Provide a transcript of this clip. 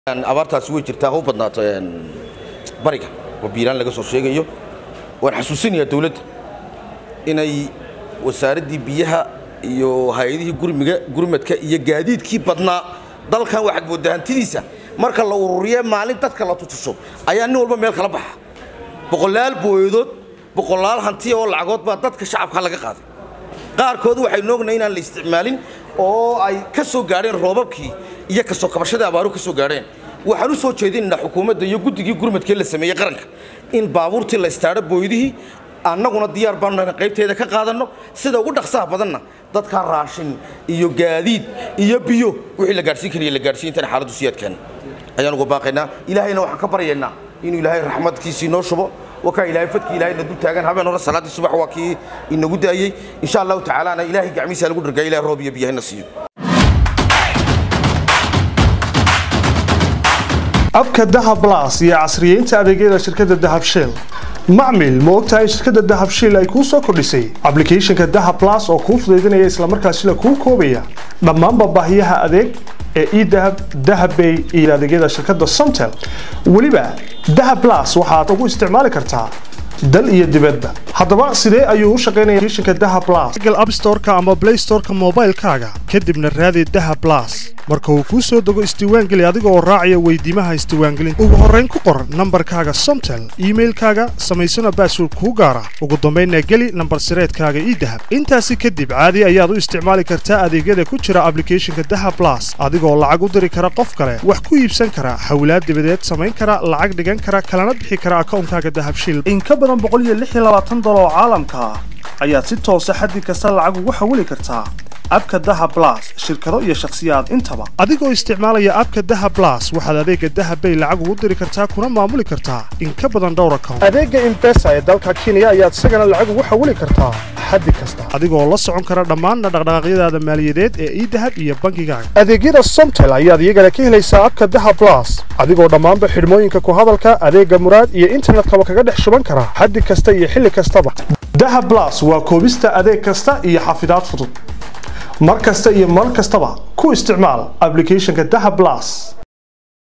abaartaas way jirtaa oo badnaato bariga oo biiraan laga soo sheegayo waan xasuusinayaa dawladda inay wasaaradii biyaha iyo hay'adihii gurmadka iyo gaadiidkii badnaa dalkan waxaad moodaa hantidiisa marka la ururiyo maalin dadka la tutuso ayaa nin walba meel kala baxa boqolaal booyadood boqolaal hanti oo lacagood baa dadka shacabka laga qaaday qaarkood waxay noognayn inaan la isticmaalin oo ay ka soo gaareen roobabkii iyo ka soo kabashada abaaru ka soo gaareen waxaan u soo jeedinaa xukuumadda iyo guddigii gurmadka la sameeyay qaranka in baabuurtii la istaaro booyadihii annaguna diyaar baan nahay qaybteeda ka qaadano sida ugu dhaqsaha badanna dadka raashin iyo gaadiid iyo biyo wixii la gaarsiin kariyo la gaarsiin inta xaaladdu siyaadkan ayaan ugu baaqaynaa ilaahayna waxaan ka baryaynaa inuu ilaahay raxmadkiisa noo shubo وكا إلهي فتك إلهي ندو تاغان هبين هورا صلاة الصبح واكي إنو دايي إن شاء الله تعالى أنا إلهي قعميسي هلقود رقا إلهي روبي بيهي نصيب abka dahab plus iyo casriyeynta adeegyada shirkadda dahab shell macmil ma ogtahay shirkadda dahab shell ay ku soo kordhisay applicationka dahab plus oo kuu fududeynaya isla markaasina kuu koobaya dhammaan baahiyaha adeeg ee idahab dahabbay iyo adeegyada shirkadda Somtel waliba dahab plus waxaad ugu isticmaali kartaa dal iyo dibadda haddaba sidee ayuu u shaqeynayaa applicationka dahab plus Google App Store-ka ama Play Store-ka mobile-kaaga kadibna raadi dahab plus marka uu ku soo dago isdiiwaangeli adiga oo raacaya weydiimaha isdiiwaangelinta ugu horreyn ku qor nambarkaaga Somtel email-kaaga samaysana password ku gaara ugu dambeynna geli nambar sireedkaaga idahab intaasi kadib caadi ayaad u isticmaali kartaa adeegyada ku jira applicationka dahab plus adigoo lacag u diri kara qof kale wax ku iibsan kara hawlaad dibadeed samayn kara lacag dhigan kara kalana bixi kara akoonkaaga dahab shell in ka badan $126 oo caalamka ayaad si toos ah xaddi kasta lacag ugu xawili kartaa abka dahab plus shirkado iyo shakhsiyaad intaba adigoo isticmaalaya abka dahab plus waxaad adeega dahab bay lacag ugu diri kartaa kuna maamuli kartaa in ka badan dhowr account adeega M-Pesa ee dalka Kenya ayaad isagana lacag ugu xawili kartaa xaddi kasta adigoo la socon kara dhammaan dhaqdhaqaaqyadaada maaliyadeed ee idahab iyo bankigaaga adeegyada Somtel ayaad iyagana ka helaysaa abka dahab plus adigoo dhammaanba xidhmooyinka ku hadalka adeega muraad iyo internetka kaga dhex shuban kara xaddi kasta iyo xilli kastaba dahab plus waa koobista adeeg kasta iyo xafidaad fudud mar kasta iyo mar kastaba ku isticmaal applicationka dahab plus